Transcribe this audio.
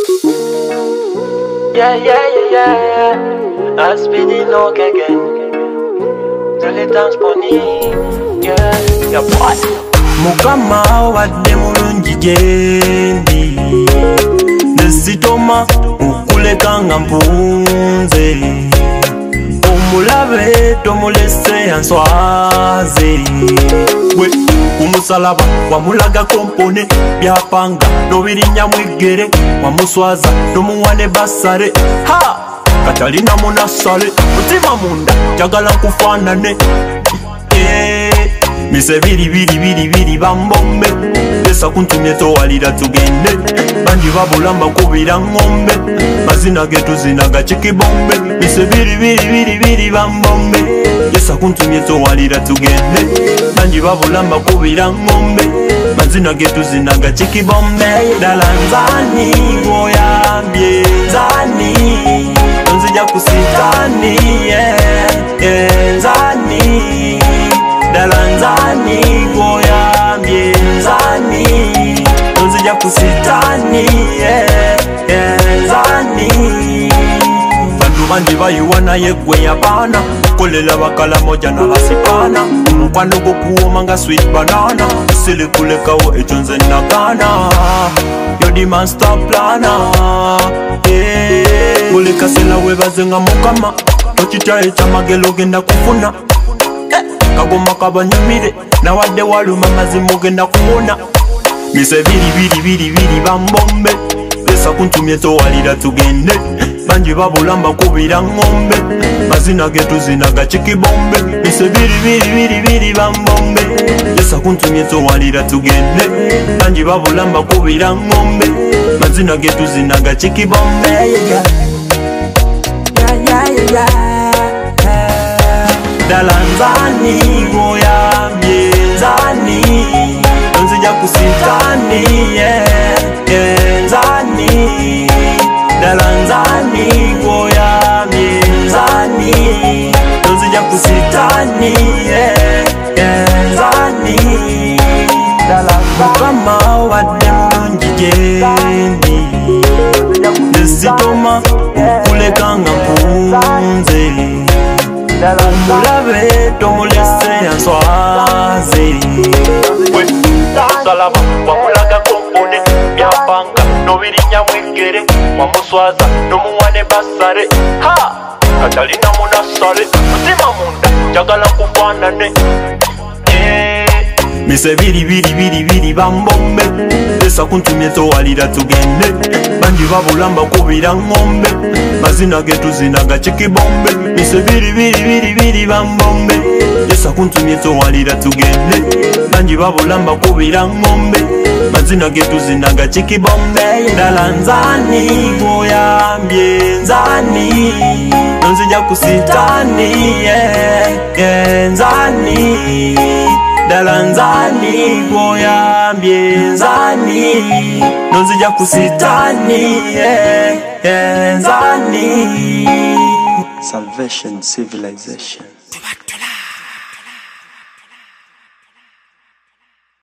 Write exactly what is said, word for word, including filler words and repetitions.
Yeah, yeah, yeah, yeah. I speed it no again. Tell it transponi. Yeah, yeah, boy. Mukama wadde mulungi gyendi nesitoma ukuleka nga mpunze omulabe tomulese answaze gwe kumusalaba wamulaga kompone byapanga nobirinya mwigere wamuswaza nomuwane basare ha katalina munasale mutima munda jagala kufanane yeah. Mise biri biri biri biri bambombe Desa kuntumye towalira tugende Banji babulamba kubira ngombe Mazina getu zinaga chikibombe Mise biri biri biri biri bambombe Desa kuntumye towalira tugende Banji babulamba kubira ngombe Mazina getu zinaga chikibombe Dala nzani goyambye Nzani Nzija kusitani yeah, yeah, Nzani Dala nzani goyambye nzani Nzija kusitani yeah, yeah, nzani Bantu bandi bayiwana yegwe yabana Kolela bakala moja na basipana Mukwano gokuoma nga sweet banana Sili kulekawo echonze nakana You're the master planner yeah. Kuleka sela webaze nga mukama Ochita echa magelo genda kufuna Kagoma kabanyumire na wadde waluma mazimu genda kuwona Mise biri biri biri biri bambombe Lesa kuntumye towalira tugende Banji babulamba kubira ngombe Mazina getu zinaga chikibombe Mise biri biri biri biri bambombe Lesa kuntumye towalira tugende Banji babulamba kubira ngombe Mazina getu zinaga chikibombe yeah, yeah, yeah, yeah, yeah. Dala nzani goyambye nzani Nzija kusitani yeah, yeah, nzani Dala nzani goyambye nzani Nzija kusitani yeah, yeah, nzani Dala mukama wadde mulungi gyendi nesitoma ukuleka nga mpunze Omulabe tomulese answaze Gwe salaba wamulaga kompone byapanga nobirinya mwigere wamuswaza nomuwane basare ha katalina munasale mutima munda jagala kufanane yeah. Mise biri biri biri biri bambombe Lesa kuntumye towalira tugende Banji babulamba kubira ngombe Mazina getu zinaga chikibombe Mise biri biri biri biri bambombe Lesa kuntumye towalira tugende Banji babulamba kubira ngombe Mazina getu zinaga chikibombe Dala nzani goyambye nzani Nzija kusitani yeah, yeah, nzani Dala nzani goyambye nzani Nzija kusitani yeah, yeah, nzani Salvation Civilization.